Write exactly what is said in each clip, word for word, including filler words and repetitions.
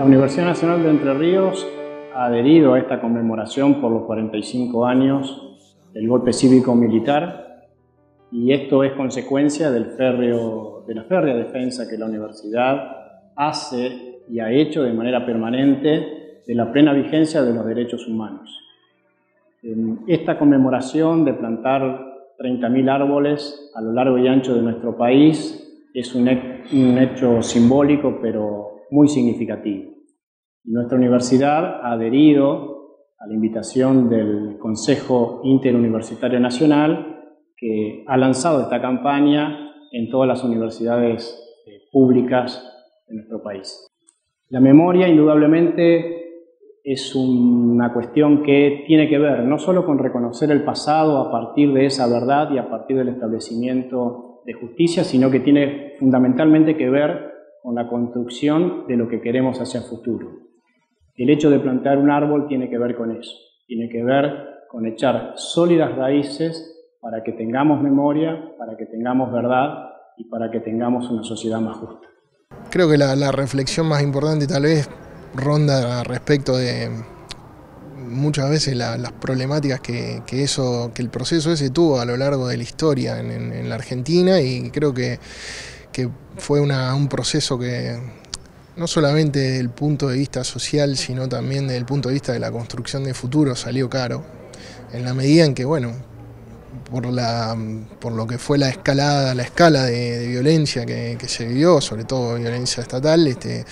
La Universidad Nacional de Entre Ríos ha adherido a esta conmemoración por los cuarenta y cinco años del golpe cívico-militar, y esto es consecuencia del férreo, de la férrea defensa que la universidad hace y ha hecho de manera permanente de la plena vigencia de los derechos humanos. Esta conmemoración de plantar treinta mil árboles a lo largo y ancho de nuestro país es un hecho simbólico, pero muy significativo. Nuestra universidad ha adherido a la invitación del Consejo Interuniversitario Nacional, que ha lanzado esta campaña en todas las universidades públicas de nuestro país. La memoria, indudablemente, es una cuestión que tiene que ver no solo con reconocer el pasado a partir de esa verdad y a partir del establecimiento de justicia, sino que tiene fundamentalmente que ver con la construcción de lo que queremos hacia el futuro. El hecho de plantar un árbol tiene que ver con eso, tiene que ver con echar sólidas raíces para que tengamos memoria, para que tengamos verdad y para que tengamos una sociedad más justa. Creo que la, la reflexión más importante tal vez ronda respecto de muchas veces la, las problemáticas que, que, eso, que el proceso ese tuvo a lo largo de la historia en, en, en la Argentina, y creo que, que fue una, un proceso que no solamente desde el punto de vista social, sino también desde el punto de vista de la construcción de futuro salió caro, en la medida en que, bueno, por, la, por lo que fue la escalada, la escala de, de violencia que, que se vivió, sobre todo violencia estatal, este,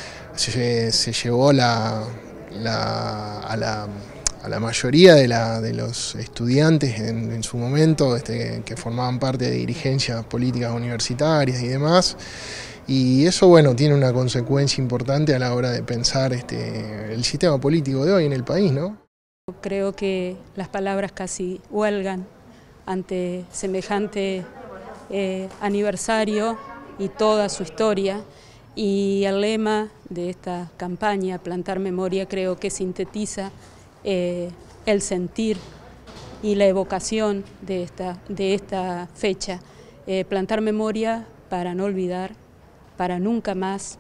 se, se llevó la, la, a, la, a la mayoría de, la, de los estudiantes en, en su momento, este, que formaban parte de dirigencias políticas universitarias y demás. Y eso, bueno, tiene una consecuencia importante a la hora de pensar este, el sistema político de hoy en el país, ¿no? Creo que las palabras casi huelgan ante semejante eh, aniversario y toda su historia, y el lema de esta campaña, Plantar Memoria, creo que sintetiza eh, el sentir y la evocación de esta, de esta fecha. Eh, plantar memoria para no olvidar, para nunca más,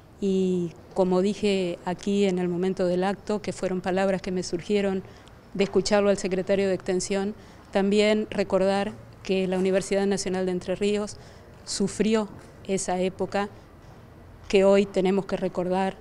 y como dije aquí en el momento del acto, que fueron palabras que me surgieron de escucharlo al secretario de Extensión, también recordar que la Universidad Nacional de Entre Ríos sufrió esa época que hoy tenemos que recordar,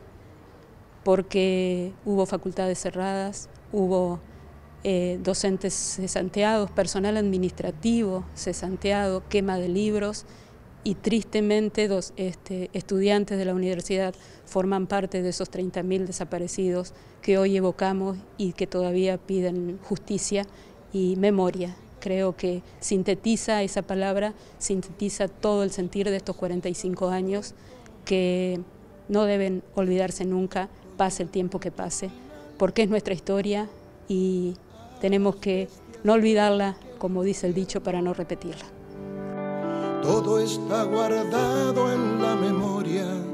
porque hubo facultades cerradas, hubo eh, docentes cesanteados, personal administrativo cesanteado, quema de libros, y tristemente dos este, estudiantes de la universidad forman parte de esos treinta mil desaparecidos que hoy evocamos y que todavía piden justicia y memoria. Creo que sintetiza esa palabra, sintetiza todo el sentir de estos cuarenta y cinco años que no deben olvidarse nunca, pase el tiempo que pase, porque es nuestra historia y tenemos que no olvidarla, como dice el dicho, para no repetirla. Todo está guardado en la memoria